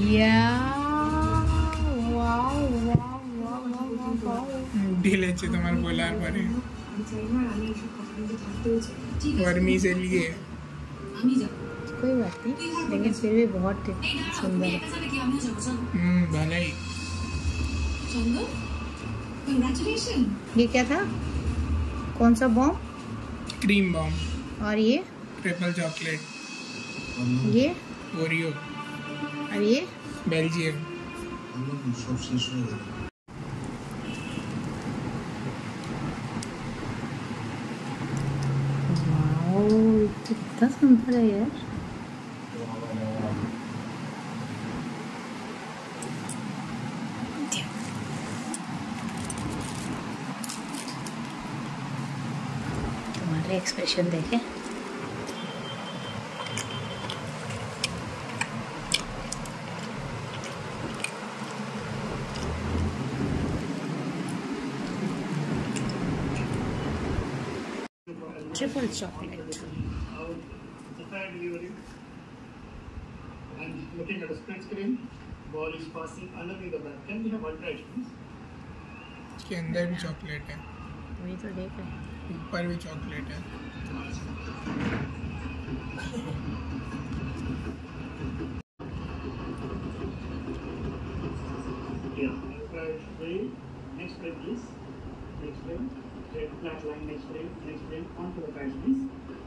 या वाव वाव वाव वाव ढीले तुम्हारे बोलार पारे वर्मी से लिए कोई बात नहीं, लेकिन फिर भी बहुत सुंदर है। भले ही। ये क्या था? कौन सा बॉम्ब? Cream bomb. और ये ट्रिपल चॉकलेट। ये ओरियो। और ये बेल्जियम। वाओ, कितना सुंदर है यार। तुम्हारे एक्सप्रेशन देखे। Triple chocolate. And looking at a split screen, ball is passing underneath the bat. Can we have ultra please? इसके अंदर भी चॉकलेट है। वही तो देख रहे हैं। ऊपर भी चॉकलेट है। Yeah. Right frame. Next frame, please. Next frame. Straight flat line. Next frame. Next frame. Onto the patch, please.